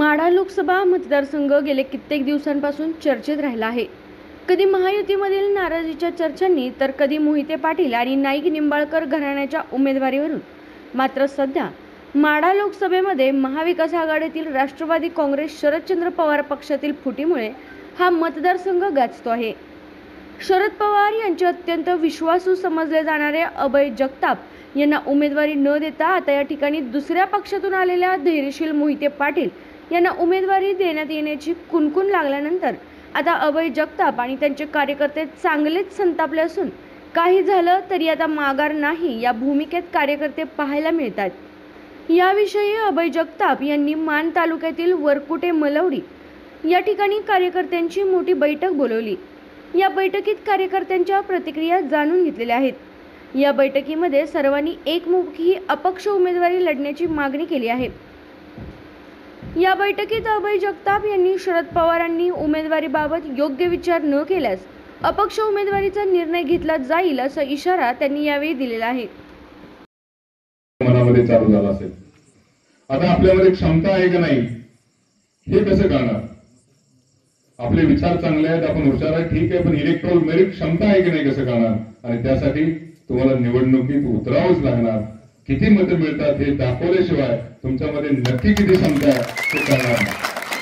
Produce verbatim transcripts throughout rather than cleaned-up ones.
माढा लोकसभा मतदारसंघ गेले कित्येक दिवसांपासून चर्चेत राहिला आहे. कधी महायुतीमधील नाराजीच्या चर्चांनी तर कधी मोहिते पाटील आणि नाईक निंबाळकर घराण्याच्या उमेदवारीवरून. मात्र सध्या माढा लोकसभेमध्ये महाविकास आघाडीतील राष्ट्रवादी काँग्रेस शरदचंद्र पवार पक्षातील फुटीमुळे हा मतदारसंघ गाजतो आहे. शरद पवार यांचे अत्यंत विश्वासू समजले जाणारे अभय जगताप यांना उमेदवारी न देता आता या ठिकाणी दुसऱ्या पक्षातून आलेल्या धैर्यशील मोहिते पाटील यांना उमेदवारी देण्यात येण्याची कुणकुण लागल्यानंतर आता अभय जगताप आणि त्यांचे कार्यकर्ते चांगलेच संतापले असून काही झालं तरी आता माघार नाही या भूमिकेत कार्यकर्ते पाहायला मिळतात. याविषयी अभय जगताप यांनी मान तालुक्यातील वरकुटे मलवडी या ठिकाणी कार्यकर्त्यांची मोठी बैठक बोलवली. या बैठकीत कार्यकर्त्यांच्या प्रतिक्रिया जाणून घेतलेल्या आहेत. या बैठकीमध्ये सर्वांनी एकमुखी अपक्ष उमेदवारी लढण्याची मागणी केली आहे. या बैठकीत अभय जगताप यांनी शरद पवारांनी उमेदवारीबाबत योग्य विचार न केल्यास अपक्ष उमेदवारीचा निर्णय घेतला जाईल असा इशारा त्यांनी यावेळी दिलेला आहे. मनामध्ये चालू झाला असेल, आता आपल्यामध्ये क्षमता आहे का नाही हे कसं कळणार? आपले विचार चांगले आहेत, आपण हुशार आहे, ठीक आहे, पण इलेक्ट्रोल मेरिट क्षमता आहे की नाही कसं कळणार? आणि त्यासाठी तुम्हाला निवडणुकीत उतरावंच लागणार. किती मतं मिळतात हे दाखवल्याशिवाय तुमच्यामध्ये नक्की किती क्षमता आहे ते कळणार नाही.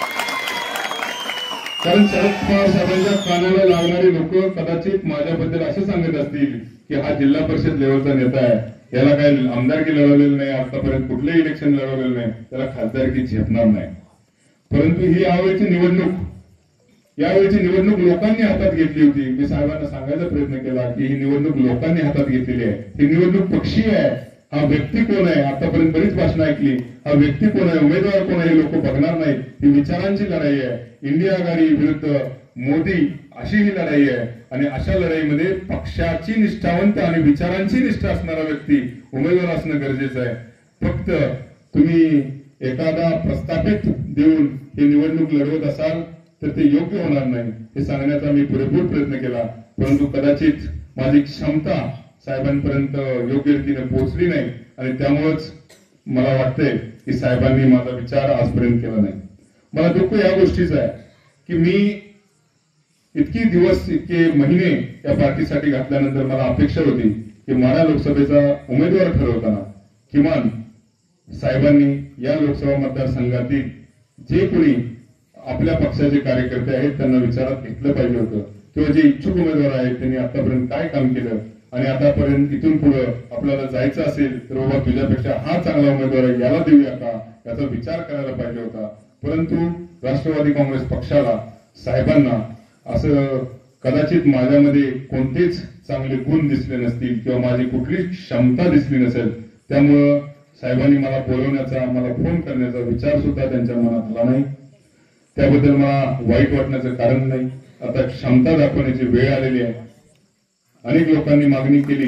कारण शरद पवार साहेबांच्या कानाला लागणारी लोक कदाचित माझ्याबद्दल असे सांगत असतील की हा जिल्हा परिषद लेवलचा नेता आहे, याला काही आमदारकी लढवलेलं नाही, आतापर्यंत कुठलंही इलेक्शन लढवलेलं नाही, त्याला खासदारकी झेपणार नाही. परंतु ही यावेळीची निवडणूक यावेळीची निवडणूक लोकांनी हातात घेतली होती. मी साहेबांना सांगायचा प्रयत्न केला की ही निवडणूक लोकांनी हातात घेतलेली आहे. ही निवडणूक पक्षीय आहे. हा व्यक्ती कोण आहे, आतापर्यंत बरीच भाषणं ऐकली, हा व्यक्ती कोण आहे, उमेदवार कोण आहे हे लोक बघणार नाहीत. ही विचारांची लढाई आहे. इंडिया आघाडी विरुद्ध मोदी अशी ही लढाई आहे. आणि अशा लढाईमध्ये पक्षाची निष्ठावंत आणि विचारांची निष्ठा असणारा व्यक्ती उमेदवार असणं गरजेचं आहे. फक्त तुम्ही एखादा प्रस्थापित देऊन ही निवडणूक लढवत असाल तर ते योग्य होणार नाही हे सांगण्याचा मी पुरेपूर प्रयत्न केला. परंतु कदाचित माझी क्षमता साहेबांपर्यंत योग्य रीतीने पोहोचली नाही आणि त्यामुळेच मला वाटतंय की साहेबांनी माझा विचार आजपर्यंत केला नाही. मला दुःख या गोष्टीचं आहे की मी इतकी दिवस इतके महिने या पार्टीसाठी घातल्यानंतर मला अपेक्षा होती की माढा लोकसभेचा उमेदवार ठरवताना किमान साहेबांनी या लोकसभा मतदारसंघातील जे कोणी आपल्या पक्षाचे कार्यकर्ते आहेत त्यांना विचारात घेतलं पाहिजे होतं, किंवा जे इच्छुक उमेदवार आहेत त्यांनी आतापर्यंत काय काम केलं आणि आतापर्यंत इथून पुढे आपल्याला जायचं असेल तर बाबा तुझ्यापेक्षा हा चांगला उमेदवार आहे याला देऊया का याचा विचार करायला पाहिजे होता. परंतु राष्ट्रवादी काँग्रेस पक्षाला साहेबांना असं कदाचित माझ्यामध्ये कोणतेच चांगले गुण दिसले नसतील किंवा माझी कुठली क्षमता दिसली नसेल. त्यामुळं साहेबांनी मला बोलवण्याचा, मला फोन करण्याचा विचार सुद्धा त्यांच्या मनात आला नाही. त्याबद्दल मला वाईट वाटण्याचं कारण नाही. आता क्षमता दाखवण्याची वेळ आलेली आहे. अनेक लोकांनी मागणी केली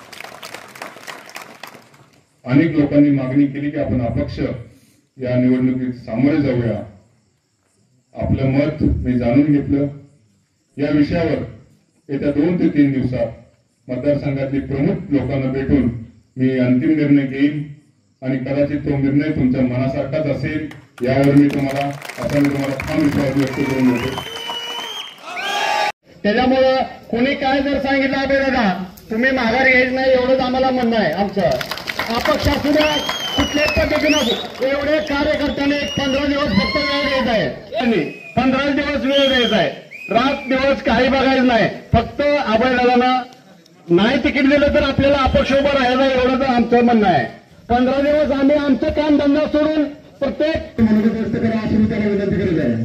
अनेक लोकांनी मागणी केली की आपण अपक्ष या निवडणुकीत सामोरे जाऊया. आपलं मत मी जाणून घेतलं. या विषयावर येत्या दोन ते तीन दिवसात मतदारसंघातली प्रमुख लोकांना भेटून मी अंतिम निर्णय घेईन आणि कदाचित तो निर्णय तुमच्या मनासारखाच असेल यावर मी तुम्हाला असा मी तुम्हाला ठाम विश्वास व्यक्त करून देतो. त्याच्यामुळं कोणी काय जर सांगितलं अभय दादा तुम्ही माघार घ्यायचं नाही एवढंच आम्हाला म्हणणं आहे आमचं. अपक्ष असू द्या कुठल्याच पद्धतीनं एवढे कार्यकर्त्याने पंधरा दिवस फक्त वेळ द्यायचा आहे. पंधरा दिवस वेळ द्यायचा आहे. रात दिवस काही बघायचं नाही. फक्त अभय दादांना नाही तिकीट दिलं तर आपल्याला अपक्ष उभं राहायचं एवढंच आमचं म्हणणं आहे. पंधरा दिवस आम्ही आमचं काम धंदा सोडून प्रत्येक मनोगत व्यक्त करा अशी मी त्याला विनंती करत आहे.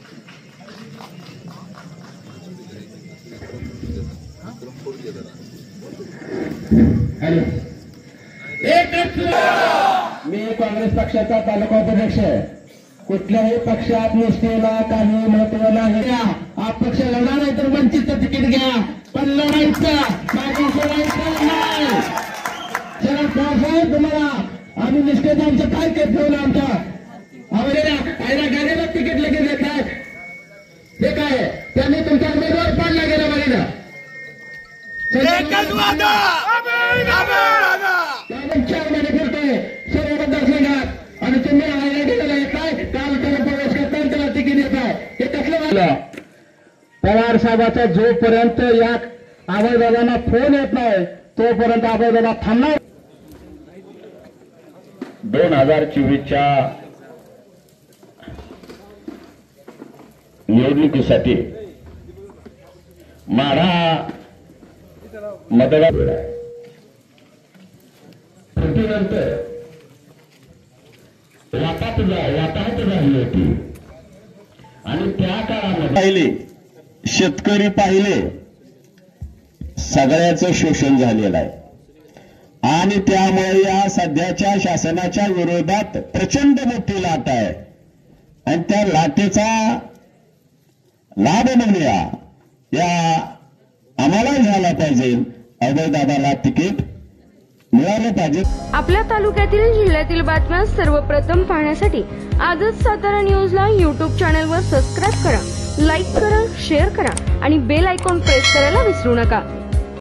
मी काँग्रेस पक्षाचा तालुका उपाध्यक्ष आहे. कुठल्याही पक्षात निष्ठेला काही महत्व नाही. अपक्ष लढा नाही तर वंचितचं तिकीट घ्या, पण लढायचं मागे सोडायचं नाही. शरद पवार साहेब तुम्हाला आम्ही निष्ठेत आमचं काय ठेवलं आमच्या आवडीला गाडीला तिकीट लगेच देत आहे. हे काय त्यांनी तुमचा उमेदवार पाडला गेला बघितला चार महिने फिरतोय सर्व मतदारसंघात आणि तुम्ही आयला गेलेला काय काल पवार साहेबाचा जोपर्यंत या अभयदादांना फोन येत नाही तोपर्यंत अभयदादा थांबणार. दोन हजार चोवीसच्या निवडणुकीसाठी माढा मतदार नंतर वाटात वाटाहत झाली होती आणि त्या काळामध्ये पाहिले शेतकरी पाहिले सगळ्याचं शोषण झालेलं आहे आणि त्यामुळे या सध्याच्या शासनाच्या विरोधात प्रचंड मोठी लाट आहे आणि त्या लाटेचा लाभ म्हणूया या आम्हाला घ्यायला पाहिजे. अभयदादाला तिकीट मिळालं पाहिजे. आपल्या तालुक्यातील जिल्ह्यातील बातम्या सर्वप्रथम पाहण्यासाठी आजच सातारा न्यूजला यूट्यूब चॅनलवर सबस्क्राईब करा, लाईक करा, शेअर करा आणि बेल आयकॉन प्रेस करायला विसरू नका.